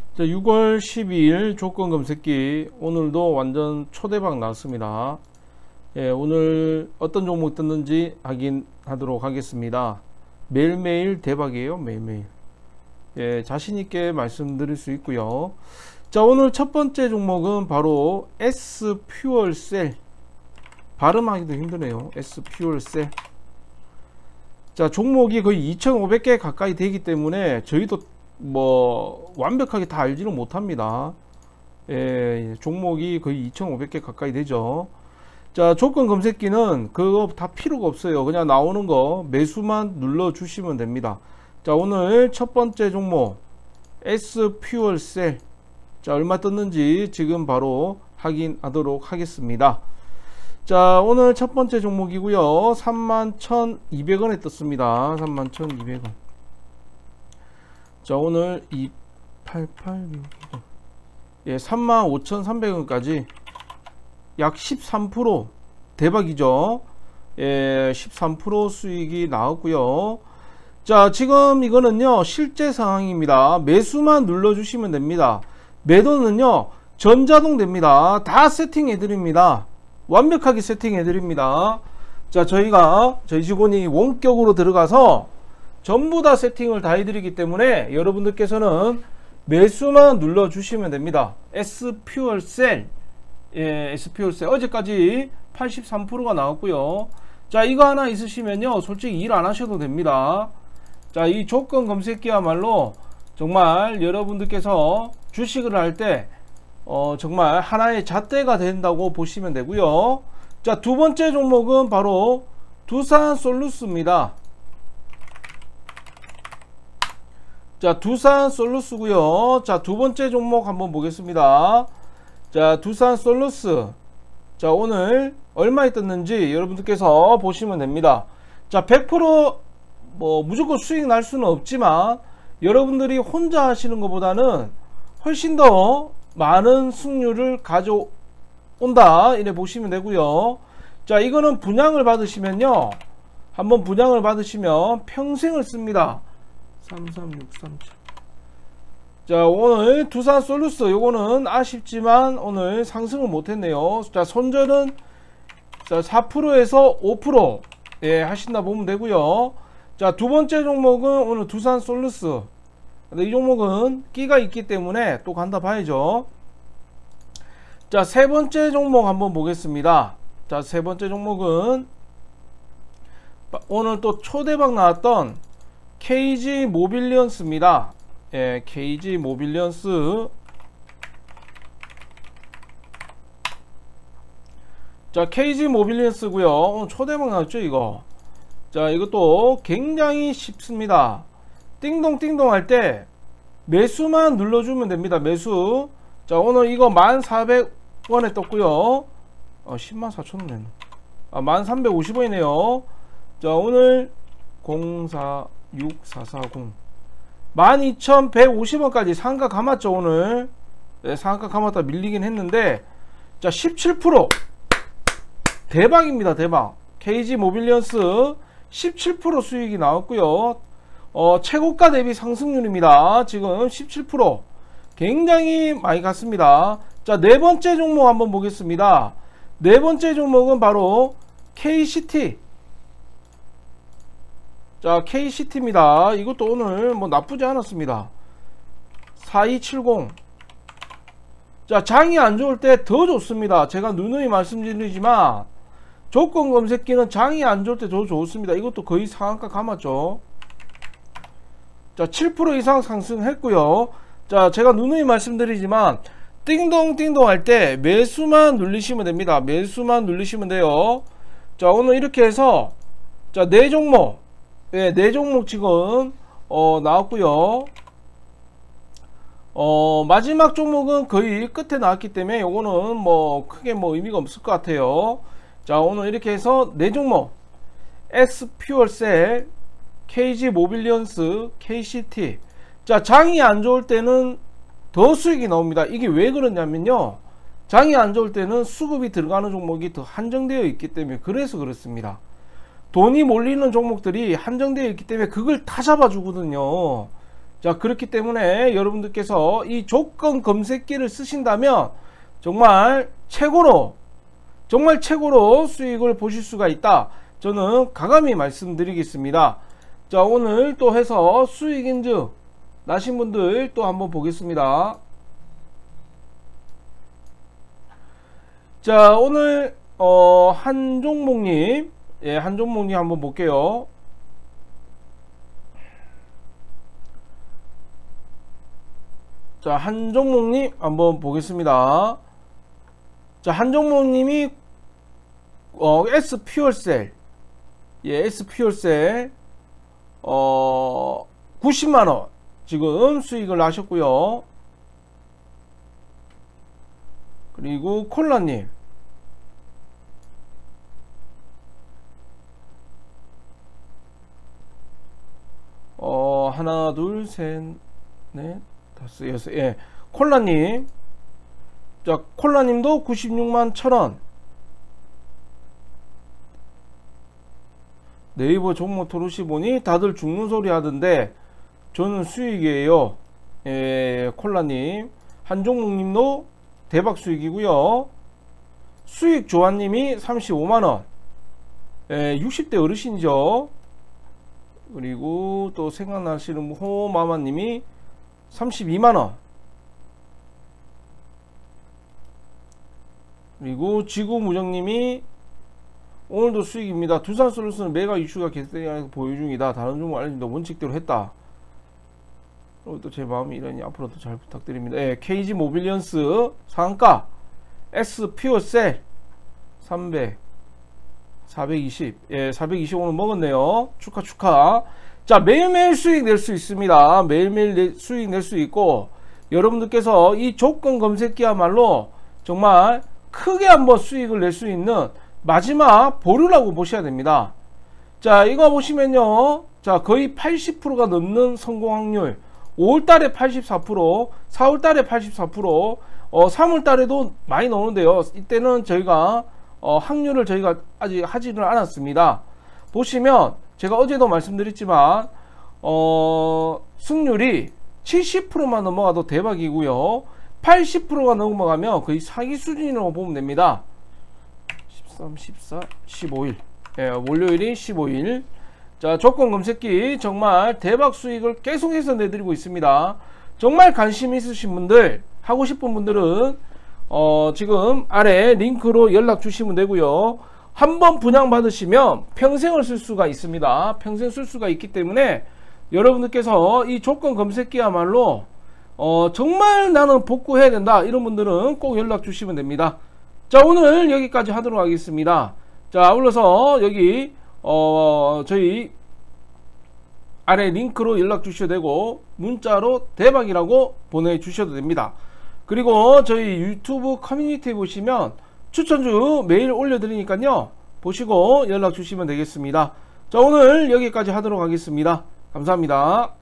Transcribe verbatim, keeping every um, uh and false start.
자, 유월 십이일 조건 검색기 오늘도 완전 초대박 나왔습니다. 예, 오늘 어떤 종목 떴는지 확인하도록 하겠습니다. 매일매일 대박이에요. 매일매일. 예, 자신있게 말씀드릴 수 있고요. 자, 오늘 첫 번째 종목은 바로 S퓨얼셀. 발음하기도 힘드네요. S퓨얼셀. 자, 종목이 거의 이천오백 개 가까이 되기 때문에 저희도 뭐 완벽하게 다 알지는 못합니다. 예, 종목이 거의 이천오백 개 가까이 되죠. 자, 조건 검색기는 그거 다 필요가 없어요. 그냥 나오는 거 매수만 눌러 주시면 됩니다. 자, 오늘 첫 번째 종목 S퓨얼셀. 자, 얼마 떴는지 지금 바로 확인하도록 하겠습니다. 자, 오늘 첫 번째 종목이고요. 삼만 천이백 원에 떴습니다. 삼만 천이백 원. 자, 오늘 이백팔십팔, 예, 삼만 오천삼백 원까지 약 십삼 퍼센트 대박이죠. 예, 십삼 퍼센트 수익이 나왔고요. 자, 지금 이거는요 실제 상황입니다. 매수만 눌러 주시면 됩니다. 매도는요 전자동 됩니다. 다 세팅해 드립니다. 완벽하게 세팅해 드립니다. 자, 저희가 저희 직원이 원격으로 들어가서 전부 다 세팅을 다 해드리기 때문에 여러분들께서는 매수만 눌러 주시면 됩니다. S퓨얼셀. 예, S퓨얼셀 어제까지 팔십삼 퍼센트가 나왔고요. 자, 이거 하나 있으시면요 솔직히 일 안 하셔도 됩니다. 자, 이 조건 검색기야말로 정말 여러분들께서 주식을 할 때 어, 정말 하나의 잣대가 된다고 보시면 되고요. 자, 두 번째 종목은 바로 두산솔루스입니다. 자, 두산솔루스고요. 자, 두 번째 종목 한번 보겠습니다. 자, 두산솔루스. 자, 오늘 얼마에 떴는지 여러분들께서 보시면 됩니다. 자, 백 퍼센트 뭐 무조건 수익 날 수는 없지만 여러분들이 혼자 하시는 것보다는 훨씬 더 많은 승률을 가져온다 이래 보시면 되고요. 자, 이거는 분양을 받으시면요 한번 분양을 받으시면 평생을 씁니다. 삼삼육삼칠. 자, 오늘 두산솔루스 요거는 아쉽지만 오늘 상승을 못했네요. 자, 손절은 자 사 퍼센트에서 오 퍼센트 예 하신다 보면 되고요. 자, 두 번째 종목은 오늘 두산솔루스. 근데 이 종목은 끼가 있기 때문에 또 간다 봐야죠. 자, 세 번째 종목 한번 보겠습니다. 자, 세 번째 종목은 오늘 또 초대박 나왔던 케이지모빌리언스입니다. 예, 케이지모빌리언스. 자, 케이지모빌리언스고요. 오늘 초대박 나왔죠 이거. 자, 이것도 굉장히 쉽습니다. 띵동띵동 할 때 매수만 눌러주면 됩니다. 매수. 자, 오늘 이거 만 사백 원에 떴고요. 어, 십만 사천 원이네. 아, 만 삼백오십 원이네요. 자, 오늘 공사육사사공 만 이천백오십 원까지 상가 감았죠 오늘. 네, 상가 감았다 밀리긴 했는데 자, 십칠 퍼센트 대박입니다. 대박. 케이지모빌리언스 십칠 퍼센트 수익이 나왔고요. 어, 최고가 대비 상승률입니다. 지금 십칠 퍼센트 굉장히 많이 갔습니다. 자, 네 번째 종목 한번 보겠습니다. 네 번째 종목은 바로 케이씨티. 자, 케이씨티입니다. 이것도 오늘 뭐 나쁘지 않았습니다. 사이칠공. 자, 장이 안 좋을 때 더 좋습니다. 제가 누누이 말씀드리지만 조건 검색기는 장이 안 좋을 때 더 좋습니다. 이것도 거의 상한가 감았죠. 자, 칠 퍼센트 이상 상승했고요. 자, 제가 누누이 말씀드리지만 띵동띵동 할 때 매수만 눌리시면 됩니다. 매수만 눌리시면 돼요. 자, 오늘 이렇게 해서 자, 네 종목. 예, 네 종목 지금 어, 나왔고요. 어, 마지막 종목은 거의 끝에 나왔기 때문에 요거는 뭐 크게 뭐 의미가 없을 것 같아요. 자, 오늘 이렇게 해서 네 종목 S퓨얼셀, 케이지모빌리언스, 케이씨티. 자, 장이 안 좋을 때는 더 수익이 나옵니다. 이게 왜 그러냐면요, 장이 안 좋을 때는 수급이 들어가는 종목이 더 한정되어 있기 때문에 그래서 그렇습니다. 돈이 몰리는 종목들이 한정되어 있기 때문에 그걸 다 잡아주거든요. 자, 그렇기 때문에 여러분들께서 이 조건 검색기를 쓰신다면 정말 최고로 정말 최고로 수익을 보실 수가 있다. 저는 가감히 말씀드리겠습니다. 자, 오늘 또 해서 수익 인증 나신 분들 또 한번 보겠습니다. 자, 오늘 어, 한종목님, 예, 한종목님 한번 볼게요. 자, 한종목님 한번 보겠습니다. 자, 한종목님이 어, S 퓨얼셀, 예, S 퓨얼셀 어, 구십만 원 지금 수익을 나셨고요. 그리고 콜라님, 어, 하나, 둘, 셋, 넷, 다섯, 여섯, 예, 콜라님, 자, 콜라님도 구십육만 천 원. 네이버 종목 토르시 보니 다들 죽는 소리 하던데 저는 수익이에요. 예, 콜라님, 한종목님도 대박 수익이고요. 수익 조아님이 삼십오만 원. 예, 육십 대 어르신이죠. 그리고 또 생각나시는 호마마님이 삼십이만 원. 그리고 지구무정님이 오늘도 수익입니다. 두산솔루션은 매각 이슈가 계속되어 보유 중이다. 다른 종목 알려준다. 원칙대로 했다. 그리고 또 제 마음이 이러니 앞으로도 잘 부탁드립니다. 예, 케이지 모빌리언스 상한가 S 퓨어셀 삼백, 사백이십, 예, 사백이십 오늘 먹었네요. 축하 축하. 자, 매일매일 수익 낼 수 있습니다. 매일매일 내, 수익 낼 수 있고, 여러분들께서 이 조건 검색기야말로 정말 크게 한번 수익을 낼 수 있는 마지막 보루라고 보셔야 됩니다. 자, 이거 보시면요, 자, 거의 팔십 퍼센트가 넘는 성공 확률. 오월달에 팔십사 퍼센트, 사월달에 팔십사 퍼센트, 어, 삼월달에도 많이 나오는데요. 이때는 저희가 어, 확률을 저희가 아직 하지는 않았습니다. 보시면 제가 어제도 말씀드렸지만 어, 승률이 칠십 퍼센트만 넘어가도 대박이고요. 팔십 퍼센트가 넘어가면 거의 사기 수준이라고 보면 됩니다. 십삼, 십사, 십오 일, 예, 월요일이 십오 일. 자, 조건 검색기 정말 대박 수익을 계속해서 내드리고 있습니다. 정말 관심 있으신 분들, 하고 싶은 분들은 어, 지금 아래 링크로 연락 주시면 되고요. 한번 분양 받으시면 평생을 쓸 수가 있습니다. 평생 쓸 수가 있기 때문에 여러분들께서 이 조건 검색기야말로 어, 정말 나는 복구해야 된다 이런 분들은 꼭 연락 주시면 됩니다. 자, 오늘 여기까지 하도록 하겠습니다. 자, 올라서 여기 어, 저희 아래 링크로 연락 주셔도 되고 문자로 대박이라고 보내주셔도 됩니다. 그리고 저희 유튜브 커뮤니티에 보시면 추천주 매일 올려드리니까요, 보시고 연락 주시면 되겠습니다. 자, 오늘 여기까지 하도록 하겠습니다. 감사합니다.